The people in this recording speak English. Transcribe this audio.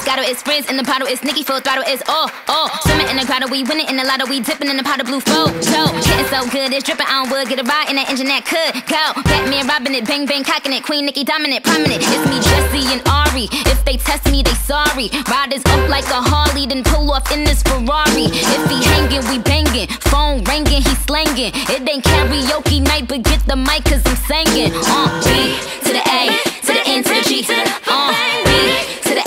Moscato, it's Frizz in the bottle, it's Nicki full throttle, it's all. Swimming in the grotto, we winning in the lotto, we dipping in the pot of blue photo. Getting so good, it's dripping on wood, get a ride in that engine that could go. Batman robbing it, bang bang cocking it, Queen Nicki dominant, prominent. It's me, Jesse and Ari. If they test me, they sorry. Riders up like a Harley, then pull off in this Ferrari. If he hanging, we banging. Phone ringing, he slanging. It ain't karaoke night, but get the mic, cause I'm singing. B to the A, to the N, to the G, to the B to the